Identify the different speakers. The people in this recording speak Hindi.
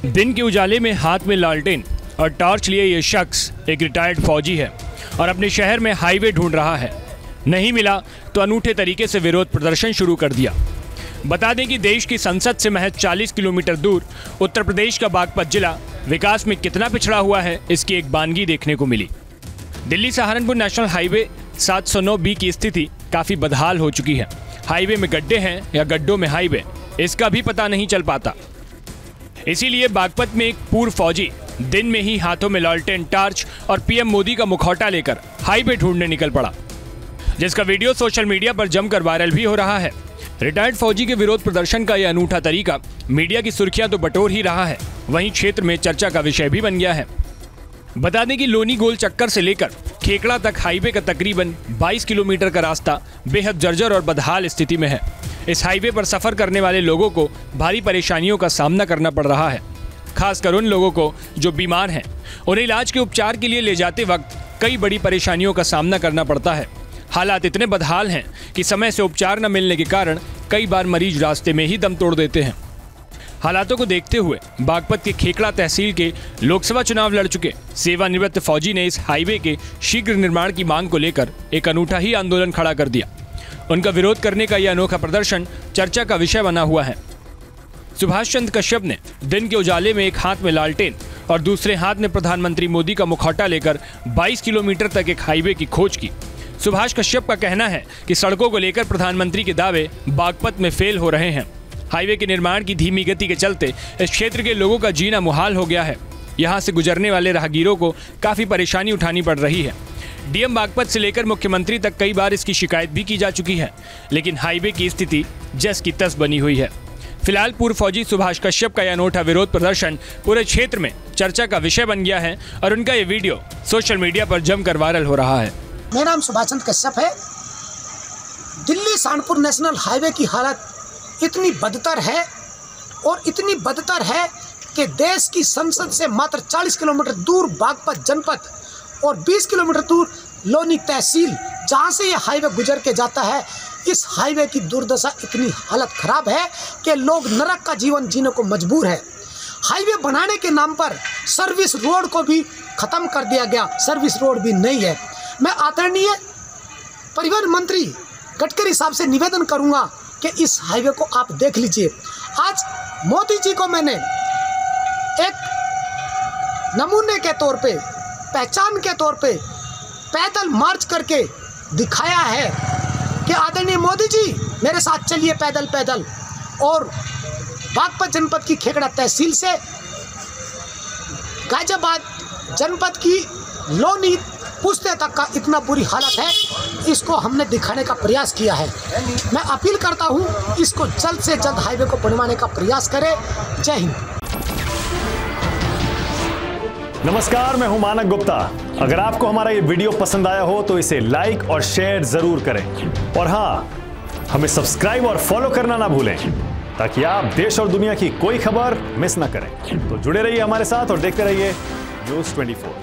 Speaker 1: दिन के उजाले में हाथ में लालटेन और टॉर्च लिए ये शख्स एक रिटायर्ड फौजी है और अपने शहर में हाईवे ढूंढ रहा है। नहीं मिला तो अनूठे तरीके से विरोध प्रदर्शन शुरू कर दिया। बता दें कि देश की संसद से महज 40 किलोमीटर दूर उत्तर प्रदेश का बागपत जिला विकास में कितना पिछड़ा हुआ है, इसकी एक बानगी देखने को मिली। Delhi Saharanpur national highway 709B की स्थिति काफी बदहाल हो चुकी है। हाईवे में गड्ढे हैं या गड्ढों में हाईवे, इसका भी पता नहीं चल पाता। इसीलिए बागपत में एक पूर्व फौजी दिन में ही हाथों में लालटेन टार्च और पीएम मोदी का मुखौटा लेकर हाईवे ढूंढने निकल पड़ा, जिसका वीडियो सोशल मीडिया पर जमकर वायरल भी हो रहा है। रिटायर्ड फौजी के विरोध प्रदर्शन का यह अनूठा तरीका मीडिया की सुर्खियां तो बटोर ही रहा है, वहीं क्षेत्र में चर्चा का विषय भी बन गया है। बता दें कि लोनी गोल चक्कर से लेकर खेकड़ा तक हाईवे का तकरीबन 22 किलोमीटर का रास्ता बेहद जर्जर और बदहाल स्थिति में है। इस हाईवे पर सफर करने वाले लोगों को भारी परेशानियों का सामना करना पड़ रहा है, खासकर उन लोगों को जो बीमार हैं। उन्हें इलाज के उपचार के लिए ले जाते वक्त कई बड़ी परेशानियों का सामना करना पड़ता है। हालात इतने बदहाल हैं कि समय से उपचार न मिलने के कारण कई बार मरीज रास्ते में ही दम तोड़ देते हैं। हालातों को देखते हुए बागपत के खेकड़ा तहसील के लोकसभा चुनाव लड़ चुके सेवानिवृत्त फौजी ने इस हाईवे के शीघ्र निर्माण की मांग को लेकर एक अनूठा ही आंदोलन खड़ा कर दिया। उनका विरोध करने का यह अनोखा प्रदर्शन चर्चा का विषय बना हुआ है। सुभाष चंद्र कश्यप ने दिन के उजाले में एक हाथ में लालटेन और दूसरे हाथ में प्रधानमंत्री मोदी का मुखौटा लेकर 22 किलोमीटर तक एक हाईवे की खोज की। सुभाष कश्यप का कहना है कि सड़कों को लेकर प्रधानमंत्री के दावे बागपत में फेल हो रहे हैं। हाईवे के निर्माण की धीमी गति के चलते इस क्षेत्र के लोगों का जीना मुहाल हो गया है। यहाँ से गुजरने वाले राहगीरों को काफी परेशानी उठानी पड़ रही है। डीएम बागपत से लेकर मुख्यमंत्री तक कई बार इसकी शिकायत भी की जा चुकी है, लेकिन हाईवे की स्थिति जस की तस बनी हुई है। फिलहाल पूर्व फौजी सुभाष कश्यप का यह अनोठा विरोध प्रदर्शन पूरे क्षेत्र में चर्चा का विषय बन गया है और उनका ये वीडियो सोशल मीडिया पर जमकर वायरल हो रहा है।
Speaker 2: मेरा नाम सुभाष चंद्र कश्यप है। दिल्ली सहारनपुर नेशनल हाईवे की हालत इतनी बदतर है और इतनी बदतर है कि देश की संसद से मात्र 40 किलोमीटर दूर बागपत जनपद और 20 किलोमीटर दूर लोनी तहसील, जहां से यह हाईवे गुजर के जाता है, इस हाईवे की दुर्दशा इतनी हालत खराब है कि लोग नरक का जीवन जीने को मजबूर है। हाईवे बनाने के नाम पर सर्विस रोड को भी खत्म कर दिया गया, सर्विस रोड भी नहीं है। मैं आदरणीय परिवहन मंत्री गडकरी साहब से निवेदन करूंगा कि इस हाईवे को आप देख लीजिए। आज मोदी जी को मैंने एक नमूने के तौर पे, पहचान के तौर पे पैदल मार्च करके दिखाया है कि आदरणीय मोदी जी मेरे साथ चलिए पैदल पैदल। और बागपत जनपद की खेकड़ा तहसील से गाजियाबाद जनपद की लोनी पूछते तक का इतना बुरी हालत है, इसको हमने दिखाने का प्रयास किया है। मैं अपील करता हूं, इसको जल्द से जल्द हाईवे को बनवाने का प्रयास करें। जय हिंद।
Speaker 3: नमस्कार, मैं हूं मानक गुप्ता। अगर आपको हमारा ये वीडियो पसंद आया हो तो इसे लाइक और शेयर जरूर करें और हाँ, हमें सब्सक्राइब और फॉलो करना ना भूलें ताकि आप देश और दुनिया की कोई खबर मिस ना करें। तो जुड़े रहिए हमारे साथ और देखते रहिए न्यूज़ 24।